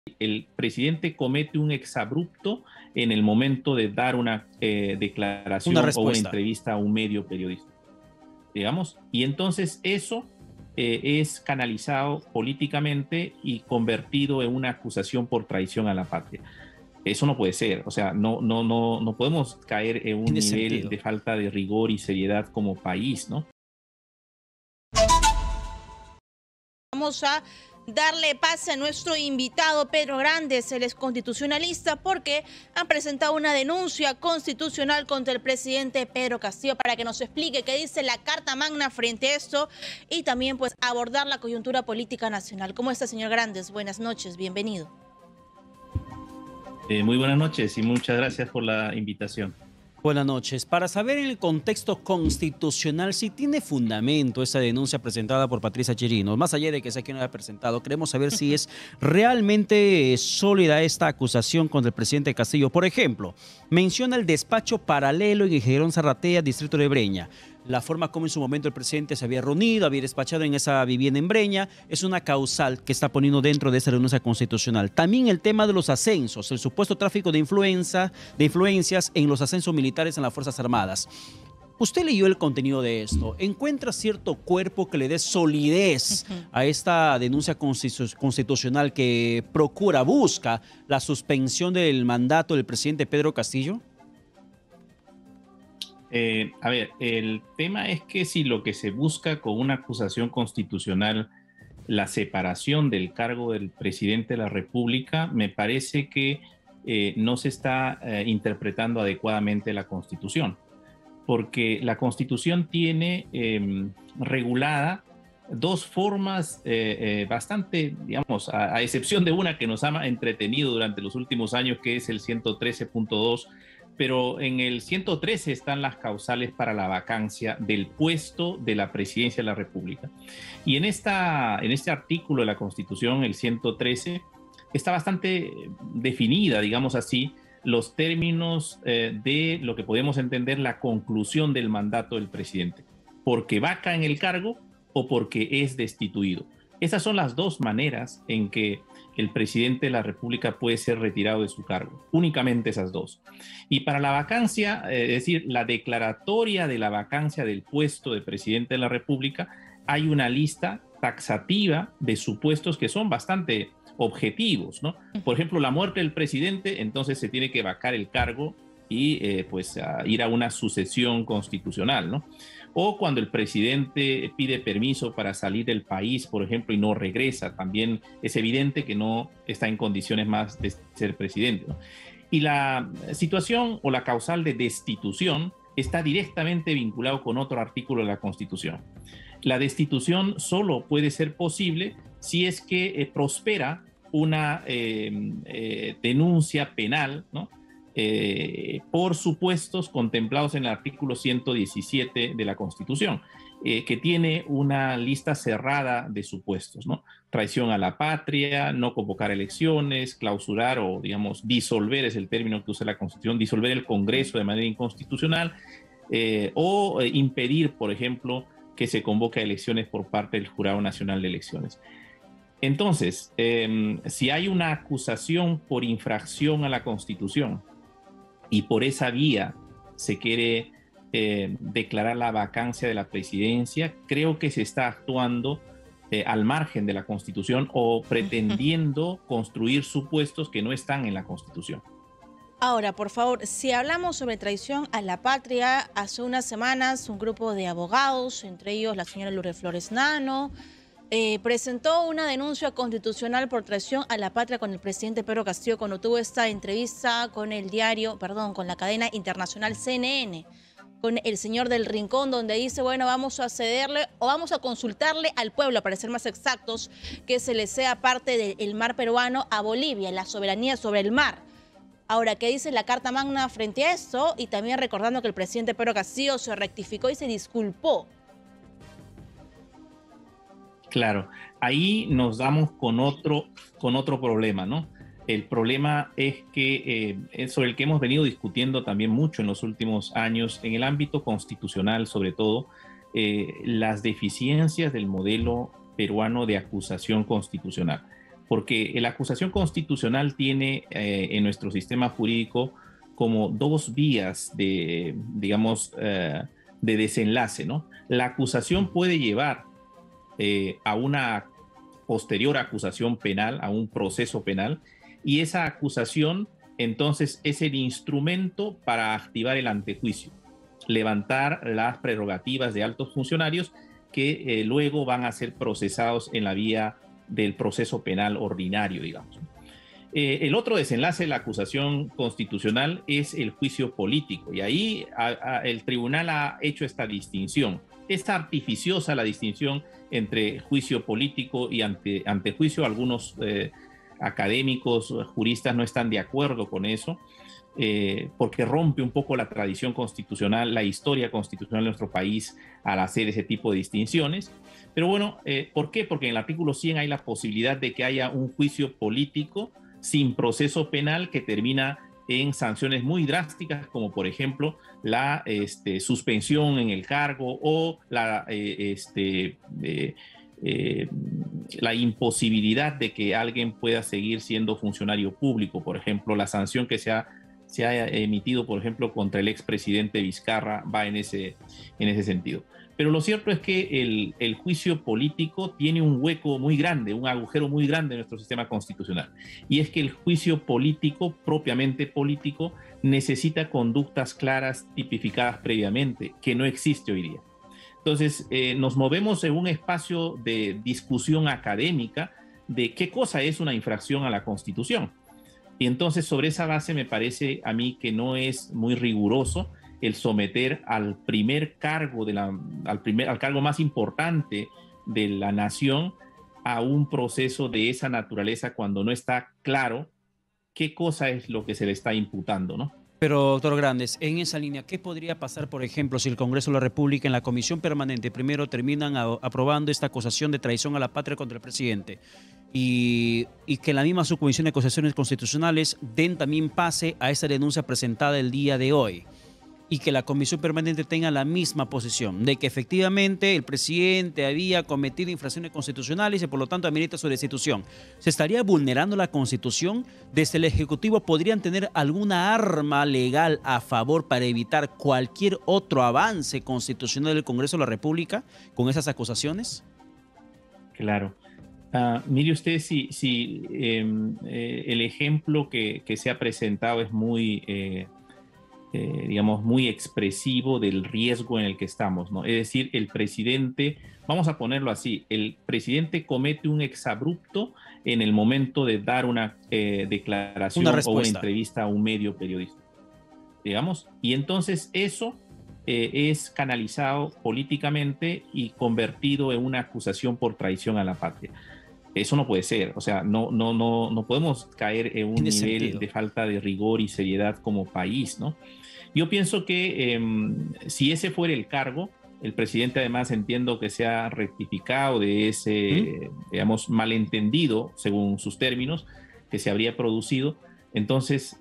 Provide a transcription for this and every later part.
el presidente comete un exabrupto en el momento de dar una declaración o una entrevista a un medio periodístico, digamos, y entonces eso es canalizado políticamente y convertido en una acusación por traición a la patria. Eso no puede ser, o sea, no podemos caer en un nivel de falta de rigor y seriedad como país, ¿no? Vamos a darle pase a nuestro invitado Pedro Grandes, él es constitucionalista, porque han presentado una denuncia constitucional contra el presidente Pedro Castillo para que nos explique qué dice la Carta Magna frente a esto y también pues abordar la coyuntura política nacional. ¿Cómo está, señor Grandes? Buenas noches, bienvenido. Muy buenas noches y muchas gracias por la invitación. Buenas noches. Para saber en el contexto constitucional si tiene fundamento esa denuncia presentada por Patricia Chirinos, más allá de que sea quien la haya presentado, queremos saber si es realmente sólida esta acusación contra el presidente Castillo. Por ejemplo, menciona el despacho paralelo en Gerón Zarratea, distrito de Breña. La forma como en su momento el presidente se había reunido, había despachado en esa vivienda en Breña, es una causal que está poniendo dentro de esa denuncia constitucional. También el tema de los ascensos, el supuesto tráfico de influencias en los ascensos militares en las Fuerzas Armadas. Usted leyó el contenido de esto. ¿Encuentra cierto cuerpo que le dé solidez a esta denuncia constitucional que busca la suspensión del mandato del presidente Pedro Castillo? A ver, el tema es que si lo que se busca con una acusación constitucional, la separación del cargo del presidente de la República, me parece que no se está interpretando adecuadamente la Constitución, porque la Constitución tiene regulada dos formas bastante, digamos, a excepción de una que nos ha entretenido durante los últimos años, que es el 113.2, pero en el 113 están las causales para la vacancia del puesto de la presidencia de la República. Y en este artículo de la Constitución, el 113, está bastante definida, digamos así, los términos de lo que podemos entender la conclusión del mandato del presidente, porque vaca en el cargo o porque es destituido. Esas son las dos maneras en que el presidente de la República puede ser retirado de su cargo, únicamente esas dos. Y para la vacancia, es decir, la declaratoria de la vacancia del puesto de presidente de la República, hay una lista taxativa de supuestos que son bastante objetivos, ¿no? Por ejemplo, la muerte del presidente, entonces se tiene que vacar el cargo y pues ir a una sucesión constitucional, ¿no? O cuando el presidente pide permiso para salir del país, por ejemplo, y no regresa, también es evidente que no está en condiciones más de ser presidente, ¿no? Y la situación o la causal de destitución está directamente vinculado con otro artículo de la Constitución. La destitución solo puede ser posible si es que prospera una denuncia penal, ¿no? Por supuestos contemplados en el artículo 117 de la Constitución, que tiene una lista cerrada de supuestos, ¿no? Traición a la patria, no convocar elecciones, clausurar o, digamos, disolver es el término que usa la Constitución, disolver el Congreso de manera inconstitucional, o impedir, por ejemplo, que se convoque a elecciones por parte del Jurado Nacional de Elecciones. Entonces, si hay una acusación por infracción a la Constitución, y por esa vía se quiere declarar la vacancia de la presidencia, creo que se está actuando al margen de la Constitución o pretendiendo construir supuestos que no están en la Constitución. Ahora, por favor, si hablamos sobre traición a la patria, hace unas semanas un grupo de abogados, entre ellos la señora Lourdes Flores Nano, presentó una denuncia constitucional por traición a la patria con el presidente Pedro Castillo cuando tuvo esta entrevista con con la cadena internacional CNN, con el señor del Rincón, donde dice, bueno, vamos a cederle o vamos a consultarle al pueblo, para ser más exactos, que se le sea parte del mar peruano a Bolivia, la soberanía sobre el mar. Ahora, ¿qué dice la Carta Magna frente a esto? Y también recordando que el presidente Pedro Castillo se rectificó y se disculpó. Claro, ahí nos damos con otro problema, ¿no? El problema es que es sobre el que hemos venido discutiendo también mucho en los últimos años, en el ámbito constitucional sobre todo, las deficiencias del modelo peruano de acusación constitucional. porque la acusación constitucional tiene en nuestro sistema jurídico como dos vías de, digamos, de desenlace, ¿no? La acusación puede llevar a una posterior acusación penal, a un proceso penal, y esa acusación entonces es el instrumento para activar el antejuicio, levantar las prerrogativas de altos funcionarios que luego van a ser procesados en la vía del proceso penal ordinario, digamos. El otro desenlace de la acusación constitucional es el juicio político, y ahí el tribunal ha hecho esta distinción. Es artificiosa la distinción entre juicio político y antejuicio. Algunos académicos, juristas no están de acuerdo con eso, porque rompe un poco la tradición constitucional, la historia constitucional de nuestro país al hacer ese tipo de distinciones. Pero bueno, ¿por qué? Porque en el artículo 100 hay la posibilidad de que haya un juicio político sin proceso penal que termina en sanciones muy drásticas, como por ejemplo la suspensión en el cargo o la imposibilidad de que alguien pueda seguir siendo funcionario público. Por ejemplo, la sanción que se ha emitido, por ejemplo, contra el expresidente Vizcarra va en ese sentido. Pero lo cierto es que el juicio político tiene un hueco muy grande, un agujero muy grande en nuestro sistema constitucional. Y es que el juicio político, propiamente político, necesita conductas claras, tipificadas previamente, que no existe hoy día. Entonces, nos movemos en un espacio de discusión académica de qué cosa es una infracción a la Constitución. Y entonces, sobre esa base, me parece a mí que no es muy riguroso el someter al primer cargo, al cargo más importante de la nación a un proceso de esa naturaleza cuando no está claro qué cosa es lo que se le está imputando, ¿no? Pero, doctor Grandes, en esa línea, ¿qué podría pasar, por ejemplo, si el Congreso de la República en la Comisión Permanente primero terminan aprobando esta acusación de traición a la patria contra el presidente y que la misma subcomisión de acusaciones constitucionales den también pase a esa denuncia presentada el día de hoy? Y que la Comisión Permanente tenga la misma posición de que efectivamente el presidente había cometido infracciones constitucionales y por lo tanto amerita su destitución. ¿Se estaría vulnerando la Constitución? ¿Desde el Ejecutivo podrían tener alguna arma legal a favor para evitar cualquier otro avance constitucional del Congreso de la República con esas acusaciones? Claro. Mire usted, si el ejemplo que se ha presentado es muy... digamos, muy expresivo del riesgo en el que estamos, ¿no? Es decir, el presidente, vamos a ponerlo así, el presidente comete un exabrupto en el momento de dar una declaración o una entrevista a un medio periodístico, digamos, y entonces eso es canalizado políticamente y convertido en una acusación por traición a la patria. Eso no puede ser, o sea, no podemos caer en un nivel de falta de rigor y seriedad como país, ¿no? Yo pienso que si ese fuera el cargo, el presidente además entiendo que se ha rectificado de ese, digamos, malentendido, según sus términos, que se habría producido. Entonces,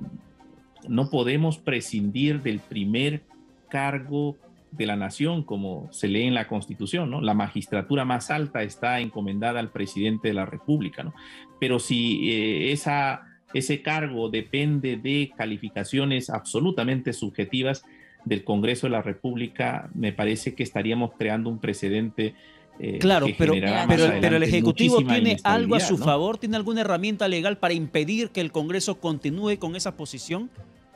no podemos prescindir del primer cargo de la nación, como se lee en la Constitución, ¿no? La magistratura más alta está encomendada al presidente de la República, ¿no? Pero si ese cargo depende de calificaciones absolutamente subjetivas del Congreso de la República, me parece que estaríamos creando un precedente. Claro, pero el Ejecutivo tiene algo a su favor, ¿no? ¿Tiene alguna herramienta legal para impedir que el Congreso continúe con esa posición?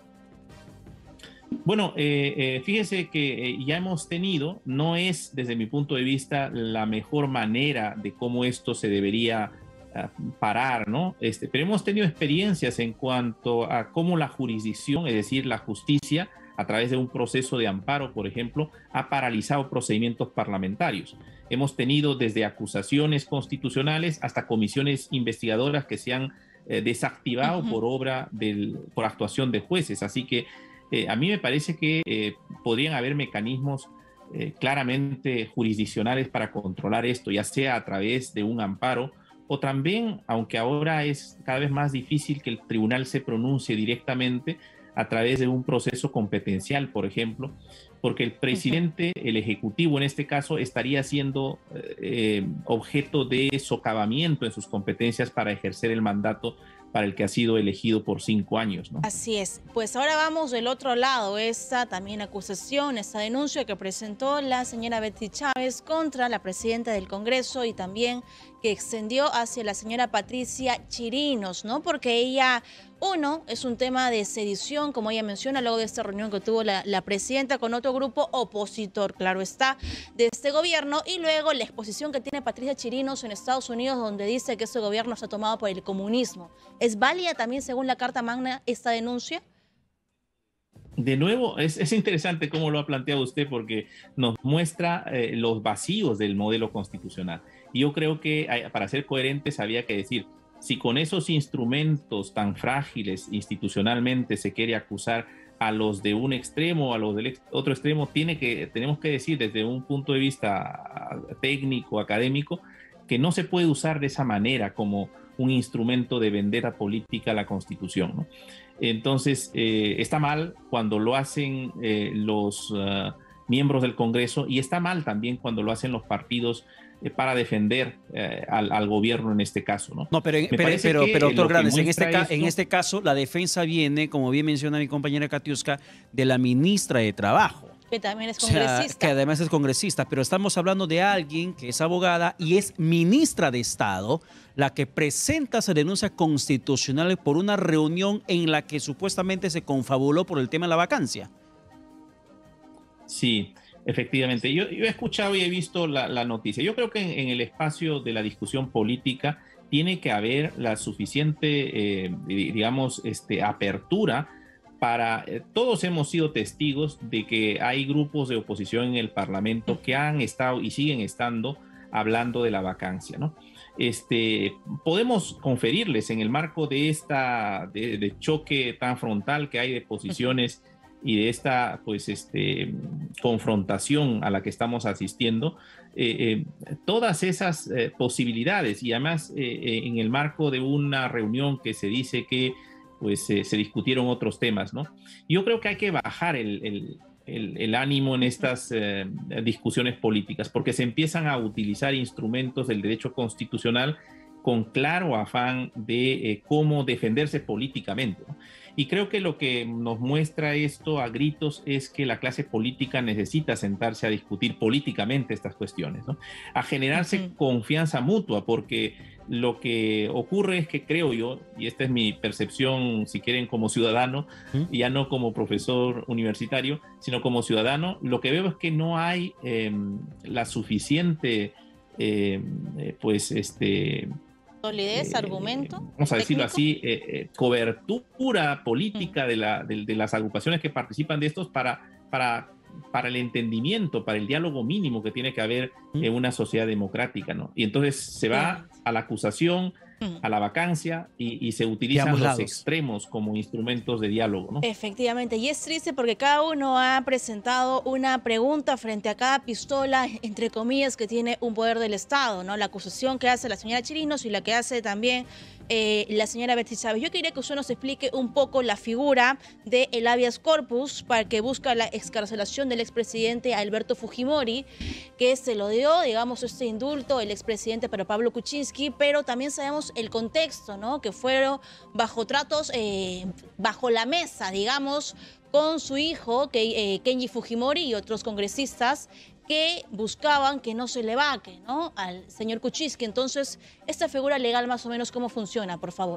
Bueno, fíjese que ya hemos tenido, no es desde mi punto de vista la mejor manera de cómo esto se debería parar, ¿no? Pero hemos tenido experiencias en cuanto a cómo la jurisdicción, es decir, la justicia, a través de un proceso de amparo, por ejemplo, ha paralizado procedimientos parlamentarios. Hemos tenido desde acusaciones constitucionales hasta comisiones investigadoras que se han desactivado por actuación de jueces. Así que a mí me parece que podrían haber mecanismos claramente jurisdiccionales para controlar esto, ya sea a través de un amparo o también, aunque ahora es cada vez más difícil que el tribunal se pronuncie directamente, a través de un proceso competencial, por ejemplo, porque el presidente, el ejecutivo en este caso, estaría siendo objeto de socavamiento en sus competencias para ejercer el mandato para el que ha sido elegido por 5 años, ¿no? Así es. Pues ahora vamos del otro lado, esta también acusación, esta denuncia que presentó la señora Betsy Chávez contra la presidenta del Congreso y también que extendió hacia la señora Patricia Chirinos, ¿no? Porque ella, uno, es un tema de sedición, como ella menciona, luego de esta reunión que tuvo la presidenta con otro grupo opositor, claro está, de este gobierno, y luego la exposición que tiene Patricia Chirinos en Estados Unidos, donde dice que este gobierno está tomado por el comunismo. ¿Es válida también, según la Carta Magna, esta denuncia? De nuevo, es interesante cómo lo ha planteado usted porque nos muestra los vacíos del modelo constitucional. Y yo creo que para ser coherentes había que decir, si con esos instrumentos tan frágiles institucionalmente se quiere acusar a los de un extremo o a los del otro extremo, tenemos que decir desde un punto de vista técnico, académico, que no se puede usar de esa manera como un instrumento de vendetta política a la Constitución, ¿no? Entonces, está mal cuando lo hacen los miembros del Congreso y está mal también cuando lo hacen los partidos para defender al gobierno en este caso, ¿no? No, pero doctor Grandes, en este caso la defensa viene, como bien menciona mi compañera Katiuska, de la ministra de Trabajo. Que también es congresista. O sea, que además es congresista, pero estamos hablando de alguien que es abogada y es ministra de Estado, la que presenta esa denuncia constitucional por una reunión en la que supuestamente se confabuló por el tema de la vacancia. Sí, efectivamente. Yo he escuchado y he visto la noticia. Yo creo que en el espacio de la discusión política tiene que haber la suficiente, digamos, apertura para... todos hemos sido testigos de que hay grupos de oposición en el Parlamento que han estado y siguen estando hablando de la vacancia, ¿no? Podemos conferirles en el marco de de choque tan frontal que hay de posiciones y de esta confrontación a la que estamos asistiendo, todas esas posibilidades y además en el marco de una reunión que se dice que se discutieron otros temas, ¿no? Yo creo que hay que bajar el ánimo en estas discusiones políticas porque se empiezan a utilizar instrumentos del derecho constitucional con claro afán de cómo defenderse políticamente, ¿no? Y creo que lo que nos muestra esto a gritos es que la clase política necesita sentarse a discutir políticamente estas cuestiones, ¿no? A generarse confianza mutua, porque lo que ocurre es que creo yo, y esta es mi percepción, si quieren, como ciudadano, ya no como profesor universitario, sino como ciudadano, lo que veo es que no hay la suficiente, solidez, argumento. Vamos a decirlo así, cobertura política de las agrupaciones que participan de estos para el entendimiento, para el diálogo mínimo que tiene que haber en una sociedad democrática, ¿no? Y entonces se va a la acusación, a la vacancia y se utilizan los extremos como instrumentos de diálogo, ¿no? Efectivamente, y es triste porque cada uno ha presentado una pregunta frente a cada pistola, entre comillas, que tiene un poder del Estado, ¿no? La acusación que hace la señora Chirinos y la que hace también la señora Betsy Chávez. Yo quería que usted nos explique un poco la figura del habeas corpus para que busca la excarcelación del expresidente Alberto Fujimori, que se lo dio, digamos, este indulto el expresidente Pedro Pablo Kuczynski, pero también sabemos el contexto, ¿no? Que fueron bajo tratos, bajo la mesa, digamos, con su hijo, Kenji Fujimori y otros congresistas que buscaban que no se le vaque, ¿no?, al señor Kuczynski. Entonces, esta figura legal más o menos, ¿cómo funciona, por favor?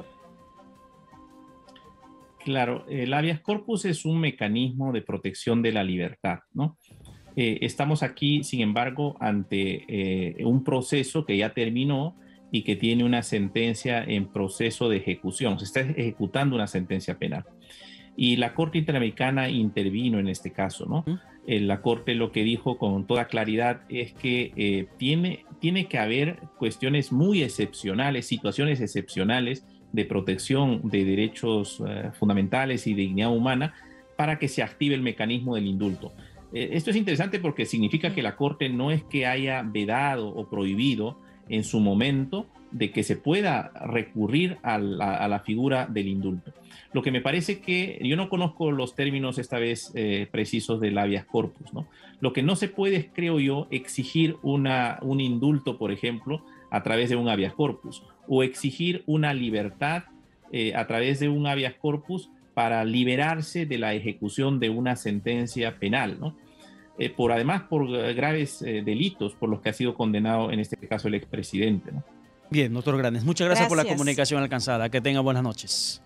Claro, el habeas corpus es un mecanismo de protección de la libertad, ¿no? Estamos aquí, sin embargo, ante un proceso que ya terminó y que tiene una sentencia en proceso de ejecución. Se está ejecutando una sentencia penal. Y la Corte Interamericana intervino en este caso, ¿no? La Corte lo que dijo con toda claridad es que tiene que haber cuestiones muy excepcionales, situaciones excepcionales de protección de derechos fundamentales y de dignidad humana para que se active el mecanismo del indulto. Esto es interesante porque significa que la Corte no es que haya vedado o prohibido en su momento de que se pueda recurrir a la figura del indulto. Lo que me parece que, yo no conozco los términos esta vez precisos del habeas corpus, ¿no? Lo que no se puede es, creo yo, exigir un indulto, por ejemplo, a través de un habeas corpus, o exigir una libertad a través de un habeas corpus para liberarse de la ejecución de una sentencia penal, ¿no? Además por graves delitos por los que ha sido condenado en este caso el expresidente, ¿no? Bien, doctor Granes, muchas gracias por la Gracias. comunicación alcanzada. Que tenga buenas noches.